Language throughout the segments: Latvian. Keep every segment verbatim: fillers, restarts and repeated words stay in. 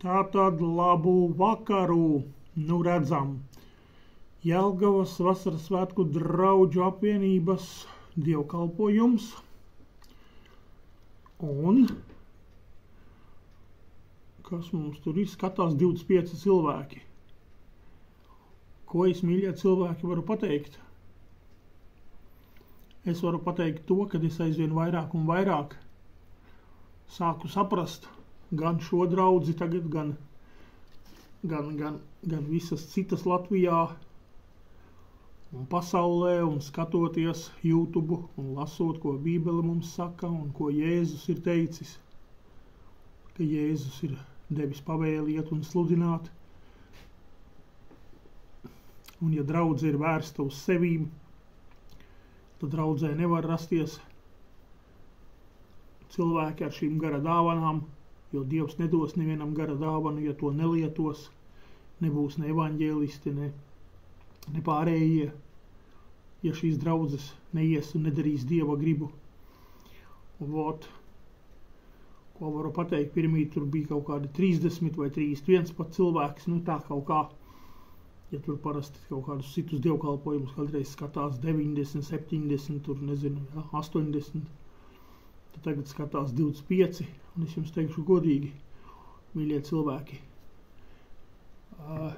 Tātad labu vakaru, nu redzam, Jelgavas vasaras svētku draudžu apvienības dievkalpojums un, kas mums tur ir, skatās divdesmit pieci cilvēki. Ko es, mīļie cilvēki, varu pateikt? Es varu pateikt to, ka es aizvien vairāk un vairāk sāku saprast gan šo draudzi tagad, gan, gan, gan, gan visas citas Latvijā un pasaulē, un skatoties YouTube un lasot, ko Bībele mums saka un ko Jēzus ir teicis, ka Jēzus ir devis pavēli iet un sludināt. Un ja draudze ir vērsta uz sevīm, tad draudzē nevar rasties cilvēki ar šīm gara dāvanām, jo Dievs nedos nevienam gara dāvanu, ja to nelietos, nebūs ne evaņģēlisti, ne, ne pārējie, ja šīs draudzes neies un nedarīs Dieva gribu. Un vot, ko varu pateikt, pirmīt tur bija kaut kādi trīsdesmit vai trīsdesmit viens pat cilvēks, nu tā kaut kā, ja tur parasti kaut kādus citus dievkalpojumus kādreiz skatās deviņdesmit, septiņdesmit, tur nezinu, ja, astoņdesmit, tad tagad skatās divdesmit pieci, un es jums teikšu godīgi, mīļie cilvēki. Uh,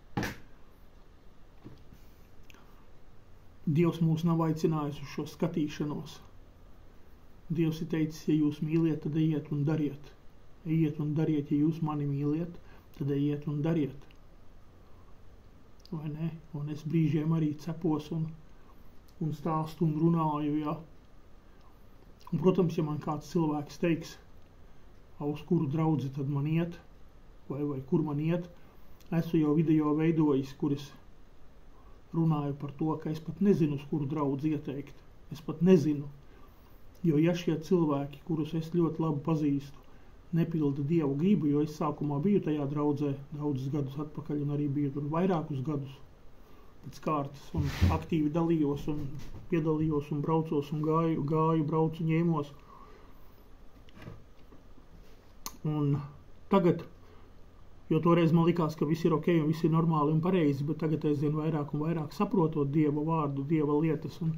Dievs mūs nav aicinājis uz šo skatīšanos. Dievs ir teicis, ja jūs mīliet, tad ejiet un dariet. Ejiet un dariet, ja jūs mani mīliet, tad ejiet un dariet. Vai ne? Un es brīžiem arī cepos un, un stāstu un runāju, ja. Un, protams, ja man kāds cilvēks teiks, uz kuru draudzi tad man iet, vai, vai kur man iet, esmu jau video veidojis, kur es runāju par to, ka es pat nezinu, uz kuru draudzi ieteikt. Es pat nezinu. Jo ja šie cilvēki, kurus es ļoti labi pazīstu, nepilda Dievu gribu, jo es sākumā biju tajā draudzē daudzus gadus atpakaļ un arī biju tur vairākus gadus pēc kārtas un aktīvi dalījos un piedalījos un braucos un gāju, gāju braucu ņēmos. Un tagad, jo toreiz man likās, ka viss ir ok un viss ir normāli un pareizi, bet tagad aizvien vairāk un vairāk saprotot Dieva vārdu, Dieva lietas un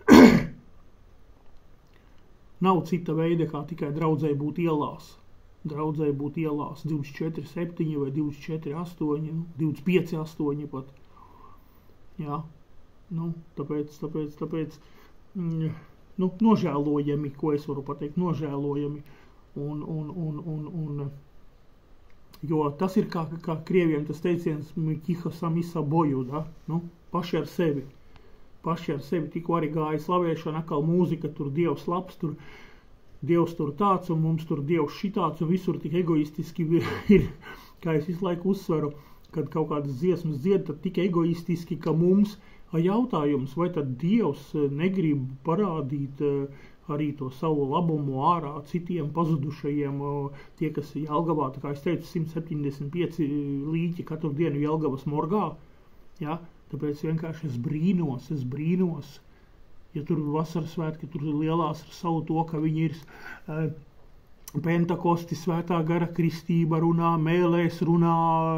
nav cita veida, kā tikai draudzē būt ielās. Draudzē būt ielās divdesmit četri septiņi vai divdesmit četri astoņi, divdesmit pieci astoņi pat. Jā, nu, tāpēc, tāpēc, tāpēc, mm, nu, nožēlojami, ko es varu pateikt, nožēlojami. Un, un, un, un, un, jo tas ir kā, kā krieviem tas teiciens, mikiha samisa boju, da? Nu, paši ar sevi. Paši ar sevi tikko arī gāja slavēšana, akal mūzika, tur Dievs labs, tur Dievs tur tāds un mums tur Dievs šitāds un visur tik egoistiski ir, kā es visu laiku uzsveru, kad kaut kādas dziesmas dzied, tad tik egoistiski, ka mums jautājums, vai tad Dievs negrib parādīt arī to savu labumu ārā citiem pazudušajiem, tie, kas Jelgavā, tā kā es teicu, simt septiņdesmit pieci līķi katru dienu Jelgavas morgā, ja? Tāpēc vienkārši es brīnos, es brīnos, ja tur vasaras svētki, tur lielās ar savu to, ka viņi ir uh, Pentakosti, svētā gara kristība runā, mēlēs runā,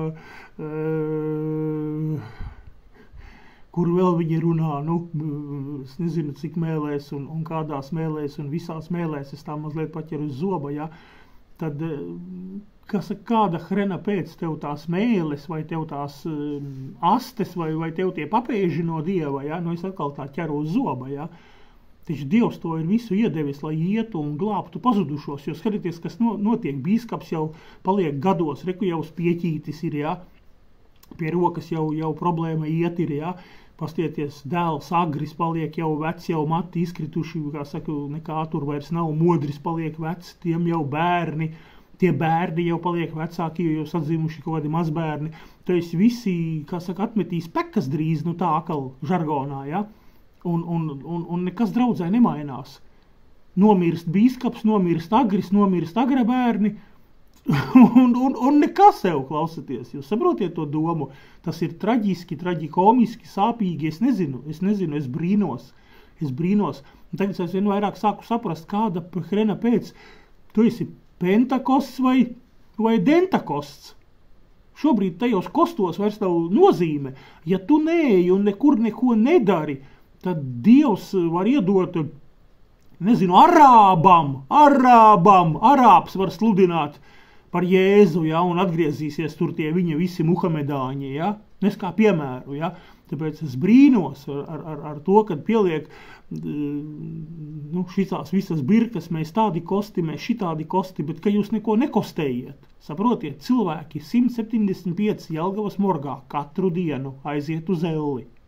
uh, kur vēl viņi runā, nu, es nezinu, cik mēlēs un, un kādās mēlēs un visās mēlēs, es tā mazliet paķeru uz zoba, ja, tad kas, kāda hrena pēc tev tās mēles, vai tev tās um, astes, vai, vai tev tie papēži no Dieva, ja? Nu es atkal tā ķeru uz zoba, ja? Taču Dievs to ir visu iedevis, lai ietu un glābtu pazudušos, jo skatieties, kas no, notiek, bīskaps jau paliek gados, reku jau spieķītis ir, ja? Pie rokas jau, jau problēma iet ir, ja? Pastieties, dēls Agris paliek jau vecs, jau mati izkrituši, kā saku, nekā tur vairs nav, Modris paliek vecs, tiem jau bērni, tie bērni jau paliek vecāki, jo jau sadzimuši kaut kādi mazbērni. Tu esi visi, kā saka, atmetīs pekas drīz, nu tā akal žargonā, ja? Un, un, un, un nekas draudzē nemainās. Nomirst bīskaps, nomirst Agris, nomirst agra bērni, un, un, un nekas sev klausaties. Jūs saprotiet to domu? Tas ir traģiski, traģikomiski, sāpīgi, es nezinu, es nezinu, es brīnos, es brīnos. Un tagad es vien vairāk sāku saprast, kāda hrena pēc, tu esi Pentakosts vai vai dentakosts. Šobrīd tajos kostos vairs nav nozīme. Ja tu neeji un nekur neko nedari, tad Dievs var iedot, nezinu, arābam, arābam, arābs var sludināt par Jēzu, ja, un atgriezīsies tur tie viņa visi muhamedāņi, ja, nes kā piemēru, ja. Tāpēc es brīnos ar, ar, ar to, kad pieliek nu, šitās visas birkas, mēs tādi kosti, mēs šitādi kosti, bet ka jūs neko nekostējiet. Saprotiet, cilvēki simt septiņdesmit pieci Jelgavas morgā katru dienu aiziet uz elli.